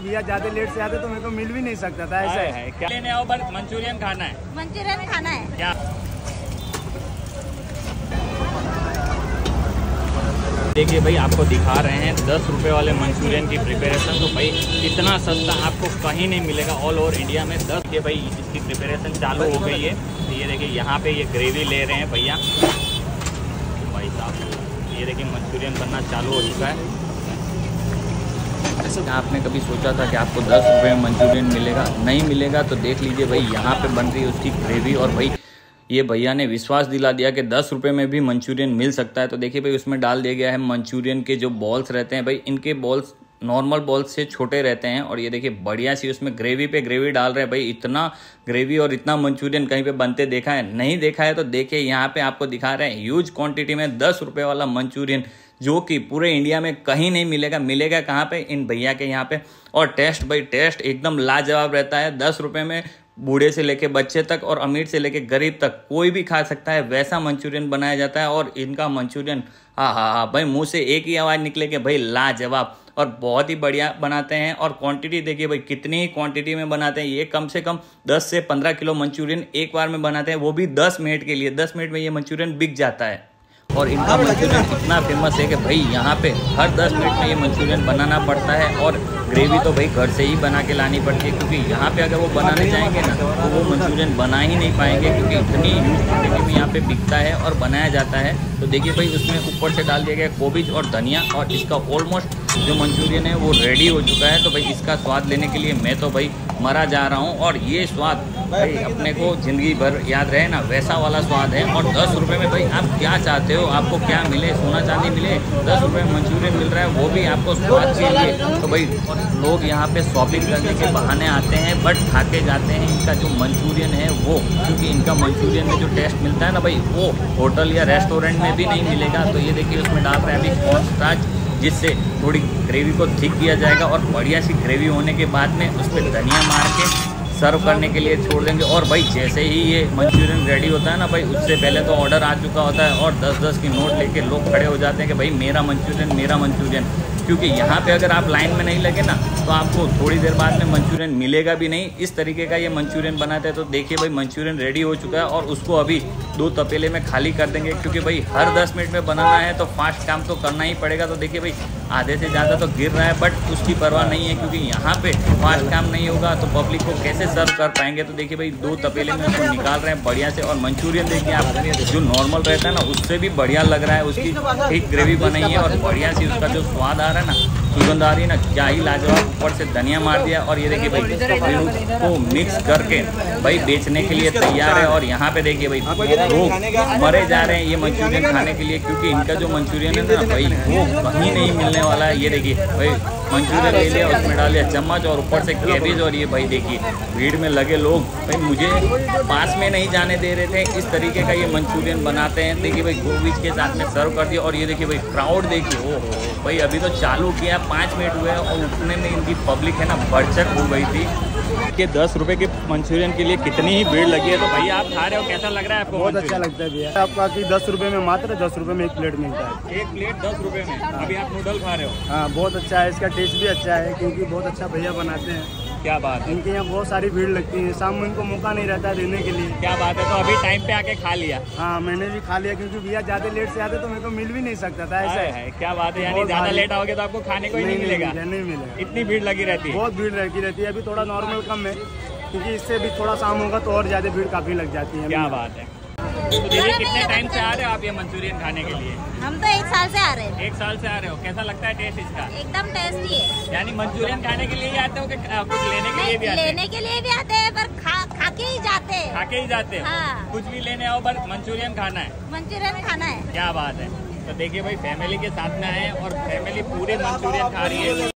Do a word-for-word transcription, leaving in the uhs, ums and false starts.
भैया ज्यादा लेट से आते तो मेरे को मिल भी नहीं सकता था। ऐसा है क्या लेने आओ, बस मंचूरियन खाना है। मंचूरियन खाना है क्या? देखिए भाई, आपको दिखा रहे हैं दस रुपए वाले मंचूरियन की प्रिपरेशन। तो भाई इतना सस्ता आपको कहीं नहीं मिलेगा ऑल ओवर इंडिया में। दस के भाई इसकी प्रिपरेशन चालू हो गई है। तो ये देखिए यहाँ पे ये ग्रेवी ले रहे हैं भैया भाई साहब। ये देखिए मंचूरियन बनना चालू हो चुका है। आपने कभी सोचा था कि आपको दस रुपये में मंचूरियन मिलेगा? नहीं मिलेगा। तो देख लीजिए भाई, यहाँ पे बन रही है उसकी ग्रेवी। और भाई ये भैया ने विश्वास दिला दिया कि दस रुपये में भी मंचूरियन मिल सकता है। तो देखिए भाई, उसमें डाल दिया गया है मंचूरियन के जो बॉल्स रहते हैं। भाई इनके बॉल्स नॉर्मल बॉल्स से छोटे रहते हैं। और ये देखिए बढ़िया सी उसमें ग्रेवी पे ग्रेवी डाल रहे हैं। भाई इतना ग्रेवी और इतना मंचूरियन कहीं पे बनते देखा है? नहीं देखा है। तो देखिए यहाँ पे आपको दिखा रहे हैं ह्यूज क्वांटिटी में दस रुपये वाला मंचूरियन, जो कि पूरे इंडिया में कहीं नहीं मिलेगा। मिलेगा कहाँ पे? इन भैया के यहाँ पे। और टेस्ट भाई टेस्ट एकदम लाजवाब रहता है। दस रुपये में बूढ़े से लेके बच्चे तक और अमीर से लेके गरीब तक कोई भी खा सकता है, वैसा मंचूरियन बनाया जाता है। और इनका मंचूरियन हाँ हाँ हाँ भाई, मुंह से एक ही आवाज़ निकले कि भाई लाजवाब। और बहुत ही बढ़िया बनाते हैं। और क्वांटिटी देखिए भाई, कितनी ही क्वांटिटी में बनाते हैं। ये कम से कम दस से पंद्रह किलो मंचूरियन एक बार में बनाते हैं, वो भी दस मिनट के लिए। दस मिनट में ये मंचूरियन बिक जाता है। और इनका मंचूरियन इतना फेमस है कि भाई यहाँ पे हर दस मिनट में ये मंचूरियन बनाना पड़ता है। और ग्रेवी तो भाई घर से ही बना के लानी पड़ती है, क्योंकि यहाँ पे अगर वो बनाने जाएंगे ना तो वो मंचूरियन बना ही नहीं पाएंगे, क्योंकि इतनी क्वांटिटी में यहाँ पे बिकता है और बनाया जाता है। तो देखिए भाई, उसमें ऊपर से डाल दिया गया कोबिज और धनिया। और इसका ऑलमोस्ट जो मंचूरियन है वो रेडी हो चुका है। तो भाई इसका स्वाद लेने के लिए मैं तो भाई मरा जा रहा हूँ। और ये स्वाद भाई अपने को ज़िंदगी भर याद रहे ना, वैसा वाला स्वाद है। और दस रुपये में भाई आप क्या चाहते हो, आपको क्या मिले? सोना चांदी मिले? दस रुपये में मंचूरियन मिल रहा है, वो भी आपको स्वाद के लिए। तो भाई लोग यहाँ पे शॉपिंग करने के बहाने आते हैं, बट खा के जाते हैं इनका जो मंचूरियन है वो। क्योंकि इनका मंचूरियन में जो टेस्ट मिलता है ना भाई, वो होटल या रेस्टोरेंट में भी नहीं मिलेगा। तो ये देखिए उसमें डाल रहे हैं अभी कॉर्न स्टार्च, जिससे थोड़ी ग्रेवी को थिक किया जाएगा। और बढ़िया सी ग्रेवी होने के बाद में उस पर धनिया मार के सर्व करने के लिए छोड़ देंगे। और भाई जैसे ही ये मंचूरियन रेडी होता है ना भाई, उससे पहले तो ऑर्डर आ चुका होता है और दस दस की नोट लेके लोग खड़े हो जाते हैं कि भाई मेरा मंचूरियन मेरा मंचूरियन। क्योंकि यहाँ पे अगर आप लाइन में नहीं लगे ना तो आपको थोड़ी देर बाद में मंचूरियन मिलेगा भी नहीं। इस तरीके का ये मंचूरियन बनाते हैं। तो देखिए भाई, मंचूरियन रेडी हो चुका है और उसको अभी दो तपेले में खाली कर देंगे, क्योंकि भाई हर दस मिनट में बनाना है तो फास्ट काम तो करना ही पड़ेगा। तो देखिए भाई, आधे से ज़्यादा तो गिर रहा है, बट उसकी परवाह नहीं है, क्योंकि यहाँ पे फास्ट काम नहीं होगा तो पब्लिक को कैसे सर्व कर पाएंगे। तो देखिए भाई, दो तपेले में उसको निकाल रहे हैं बढ़िया से। और मंचूरियन देखिए आप, जो नॉर्मल रहता है ना उससे भी बढ़िया लग रहा है। उसकी ठीक ग्रेवी बनाई है और बढ़िया सी उसका जो स्वाद आ रहा है ना, सुगंध आ रही है ना, क्या ही लाजवाब। ऊपर से धनिया मार दिया। और ये देखिए भाई, को मिक्स करके भाई बेचने के लिए तैयार है। और यहाँ पे देखिए भाई, लोग मरे जा रहे हैं ये मंचूरियन खाने के लिए, क्योंकि इनका जो मंचूरियन है ना भाई, वो कहीं नहीं मिलने वाला है। ये देखिए भाई, मंचूरियन ले लिया, उसमें डाल दिया चम्मच और ऊपर से कैबेज। और ये भाई देखिए भीड़ में लगे लोग, भाई मुझे पास में नहीं जाने दे रहे थे। इस तरीके का ये मंचूरियन बनाते हैं। देखिए भाई, गोभी के साथ में सर्व कर दिया। और ये देखिए भाई, क्राउड देखिए, ओ हो भाई, अभी तो चालू किया, पाँच मिनट हुए और उतने में इनकी पब्लिक है ना बढ़चढ़ हो गई थी कि दस रुपए के मंचूरियन के लिए कितनी ही भीड़ लगी है। तो भैया आप खा रहे हो, कैसा लग रहा है आपको? बहुत अच्छा लगता है भैया। आपका कि दस रुपये में मात्र दस रुपये में एक प्लेट मिलता है। एक प्लेट दस रुपये में। अभी आप नूडल खा रहे हो? हाँ, बहुत अच्छा है। इसका टेस्ट भी अच्छा है, क्योंकि बहुत अच्छा भैया बनाते हैं। क्या बात है। इनके यहाँ बहुत सारी भीड़ लगती है, शाम में इनको मौका नहीं रहता है देने के लिए। क्या बात है। तो अभी टाइम पे आके खा लिया? हाँ, मैंने भी खा लिया, क्योंकि भैया ज्यादा लेट से आते तो मेरे को मिल भी नहीं सकता था। ऐसा है। क्या बात है। यानी ज्यादा लेट आओगे तो आपको खाने को ही नहीं मिलेगा? नहीं मिलेगा। इतनी भीड़ लगी रहती है? बहुत भीड़ लगी रहती है। अभी थोड़ा नॉर्मल कम है, क्योंकि इससे भी थोड़ा शाम होगा तो और ज्यादा भीड़ काफी लग जाती है। क्या बात है। तो दीदी कितने टाइम से आ रहे हो आप ये मंचूरियन खाने के लिए? हम तो एक साल से आ रहे हैं। एक साल से आ रहे हो। कैसा लगता है टेस्ट इसका? एकदम टेस्टी है। यानी मंचूरियन खाने के लिए ही आते हो कि कुछ लेने के लिए भी आते हैं? लेने के लिए भी आते हैं, पर खा खा के ही जाते हैं। खा के ही जाते हैं। हाँ। कुछ भी लेने आओ, बस मंचूरियन खाना है। मंचूरियन खाना है। क्या बात है। तो देखिए भाई, फैमिली के साथ में आए और फैमिली पूरे मंचूरियन खा रही है।